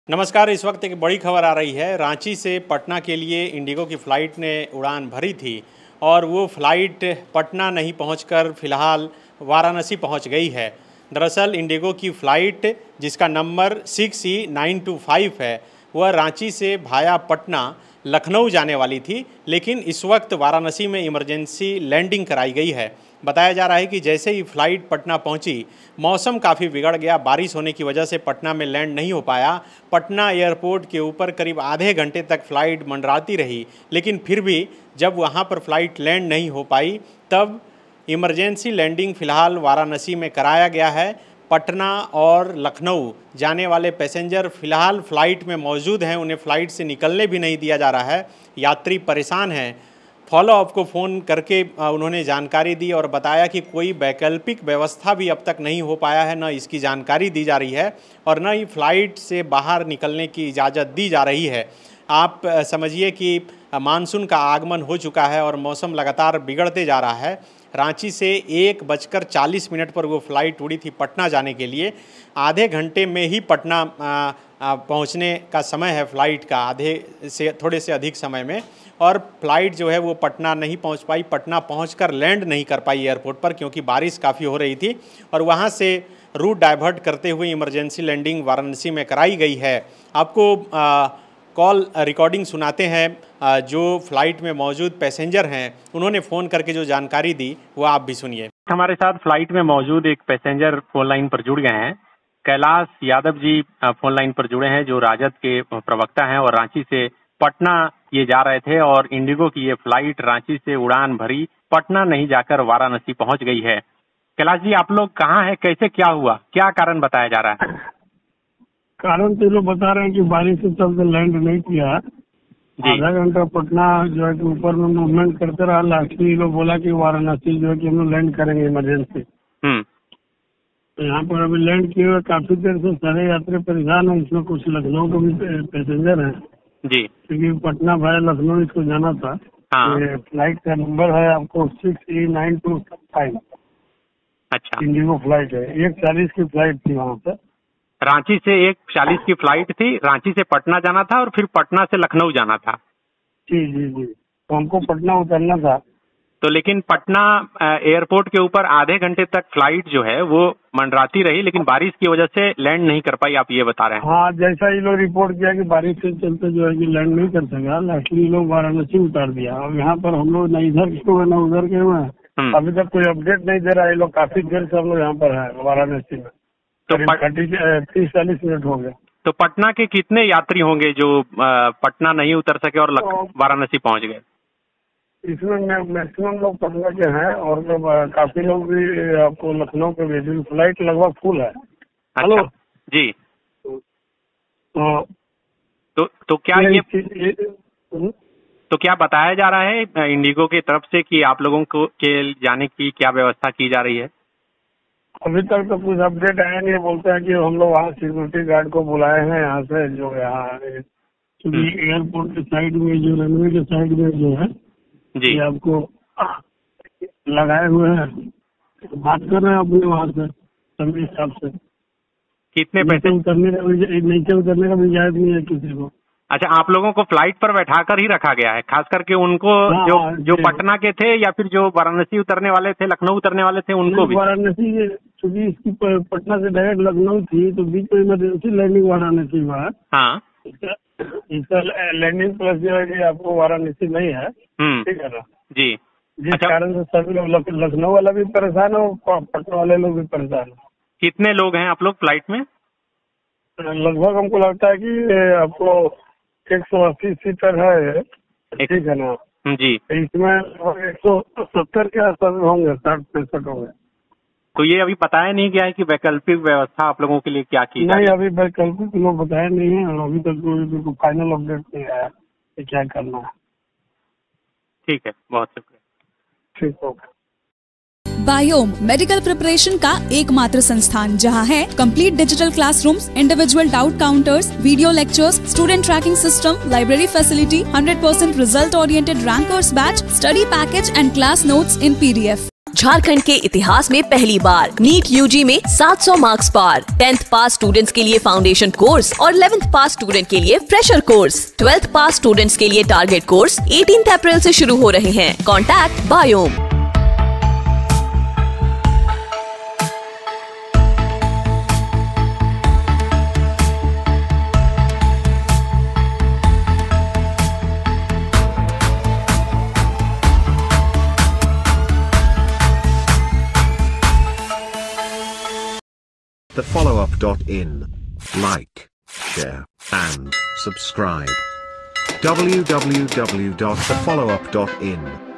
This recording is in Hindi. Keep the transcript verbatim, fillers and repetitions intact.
नमस्कार। इस वक्त एक बड़ी खबर आ रही है। रांची से पटना के लिए इंडिगो की फ़्लाइट ने उड़ान भरी थी और वो फ़्लाइट पटना नहीं पहुंचकर फ़िलहाल वाराणसी पहुंच गई है। दरअसल इंडिगो की फ़्लाइट जिसका number six E nine two five है वह रांची से भाया पटना लखनऊ जाने वाली थी, लेकिन इस वक्त वाराणसी में इमरजेंसी लैंडिंग कराई गई है। बताया जा रहा है कि जैसे ही फ़्लाइट पटना पहुंची, मौसम काफ़ी बिगड़ गया। बारिश होने की वजह से पटना में लैंड नहीं हो पाया। पटना एयरपोर्ट के ऊपर करीब आधे घंटे तक फ़्लाइट मंडराती रही, लेकिन फिर भी जब वहां पर फ़्लाइट लैंड नहीं हो पाई तब इमरजेंसी लैंडिंग फ़िलहाल वाराणसी में कराया गया है। पटना और लखनऊ जाने वाले पैसेंजर फ़िलहाल फ़्लाइट में मौजूद हैं, उन्हें फ़्लाइट से निकलने भी नहीं दिया जा रहा है। यात्री परेशान हैं। फॉलो अप को फ़ोन करके उन्होंने जानकारी दी और बताया कि कोई वैकल्पिक व्यवस्था भी अब तक नहीं हो पाया है, न इसकी जानकारी दी जा रही है और न ही फ़्लाइट से बाहर निकलने की इजाज़त दी जा रही है। आप समझिए कि मानसून का आगमन हो चुका है और मौसम लगातार बिगड़ते जा रहा है। रांची से एक बजकर चालीस मिनट पर वो फ़्लाइट उड़ी थी पटना जाने के लिए। आधे घंटे में ही पटना पहुंचने का समय है फ़्लाइट का, आधे से थोड़े से अधिक समय में, और फ़्लाइट जो है वो पटना नहीं पहुंच पाई। पटना पहुंचकर लैंड नहीं कर पाई एयरपोर्ट पर क्योंकि बारिश काफ़ी हो रही थी और वहां से रूट डाइवर्ट करते हुए इमरजेंसी लैंडिंग वाराणसी में कराई गई है। आपको आ, कॉल रिकॉर्डिंग सुनाते हैं। जो फ़्लाइट में मौजूद पैसेंजर हैं उन्होंने फ़ोन करके जो जानकारी दी वो आप भी सुनिए। हमारे साथ फ़्लाइट में मौजूद एक पैसेंजर फ़ोन लाइन पर जुड़ गए हैं। कैलाश यादव जी फ़ोन लाइन पर जुड़े हैं, जो राजद के प्रवक्ता हैं और रांची से पटना ये जा रहे थे और इंडिगो की ये फ़्लाइट रांची से उड़ान भरी पटना नहीं जाकर वाराणसी पहुंच गई है। कैलाश जी, आप लोग कहाँ हैं, कैसे क्या हुआ, क्या कारण बताया जा रहा है? कारण तो लोग बता रहे हैं कि बारिश से चलते लैंड नहीं किया। आधा घंटा पटना जो है कि ऊपर में मूवमेंट करते रहा। लास्टली लोग बोला कि वाराणसी जो है कि हम लोग लैंड करेंगे इमरजेंसी। तो यहाँ पर अभी लैंड किए हुए काफी देर से सारे यात्री परेशान हैं। इसमें कुछ लखनऊ के भी पैसेंजर हैं जी, क्योंकि पटना भाया लखनऊ इसको जाना था। हाँ। फ्लाइट का नंबर है आपको six E nine two five. अच्छा, इंडिगो फ्लाइट है। एक चालीस की फ्लाइट थी वहाँ से। रांची से एक चालीस की फ्लाइट थी, रांची से पटना जाना था और फिर पटना से लखनऊ जाना था। जी जी जी, तो हमको पटना उतरना था। तो लेकिन पटना एयरपोर्ट के ऊपर आधे घंटे तक फ्लाइट जो है वो मंडराती रही, लेकिन बारिश की वजह से लैंड नहीं कर पाई, आप ये बता रहे हैं? हाँ, जैसा ये लोग रिपोर्ट किया कि बारिश के चलते जो है कि लैंड नहीं कर सका, लास्टली लोग वाराणसी उतार दिया। और यहाँ पर हम लोग न इधर के हुए न उधर के हुए हैं। अभी तक कोई अपडेट नहीं दे रहा है। ये लोग काफी देर से हम लोग यहाँ पर है वाराणसी में। तो तीस चालीस मिनट हो गए। तो पटना के कितने यात्री होंगे जो पटना नहीं उतर सके और वाराणसी पहुंच गए? इसमें मैक्सिमम लोग पटना के हैं और काफी लोग भी आपको लखनऊ के भी। फ्लाइट लगभग फुल है। हेलो जी। तो तो, तो क्या ये, ये तो क्या बताया जा रहा है इंडिगो की तरफ से कि आप लोगों को के जाने की क्या व्यवस्था की जा रही है? अभी तक तो कुछ अपडेट आया नहीं है। बोलते हैं कि हम लोग वहाँ सिक्योरिटी गार्ड को बुलाए हैं यहाँ से, जो यहाँ क्योंकि एयरपोर्ट के साइड में जो रनवे के साइड में जो है जी आपको लगाए हुए हैं। बात कर रहे हैं अपने वहाँ से सभी हिसाब से। कितने पैसे उतरने का भी नीचे उतरने का भी इजाजत नहीं है किसी को। अच्छा, आप लोगों को फ्लाइट पर बैठाकर ही रखा गया है, खास करके उनको हाँ, जो जो पटना के थे या फिर जो वाराणसी उतरने वाले थे, लखनऊ उतरने वाले थे, उनको भी? वाराणसी क्योंकि इसकी पटना से डायरेक्ट लखनऊ थी तो बीच में इमरजेंसी लैंडिंग वाराणसी हुआ। हाँ, इसका लैंडिंग प्लस जो है कि आपको वाराणसी नहीं है, ठीक है ना जी। जिस अच्छा, कारण से सभी लोग, लखनऊ वाला भी परेशान है और पटना वाले लोग भी परेशान है। कितने लोग हैं आप लोग फ्लाइट में? लगभग हमको लगता है कि आपको एक सौ अस्सी सीटर है, ठीक है ना जी। इसमें एक सौ सत्तर के आसपास होंगे, साठ पैंसठ होंगे। तो ये अभी बताया नहीं गया है कि वैकल्पिक व्यवस्था आप लोगों के लिए क्या की? नहीं, अभी वैकल्पिक लोग बताया नहीं है और अभी तक कोई फाइनल अपडेट नहीं आया कि क्या करना है। ठीक है, बहुत शुक्रिया। ठीक होगा। बायोम मेडिकल प्रिपरेशन का एकमात्र संस्थान जहां है complete digital classrooms, individual doubt counters, video lectures, student tracking system, library facility, hundred percent result oriented rankers batch, study package and class notes in PDF. Jharkhand के इतिहास में पहली बार नीट यूजी में सात सौ मार्क्स पार। टेंथ पास स्टूडेंट्स के लिए फाउंडेशन कोर्स और इलेवेंथ पास स्टूडेंट के लिए fresher course. Twelfth pass students के लिए टारगेट कोर्स अठारह अप्रैल से शुरू हो रहे हैं। कॉन्टैक्ट बायोम। The follow up dot in. Like, share, and subscribe. w w w dot the follow up dot in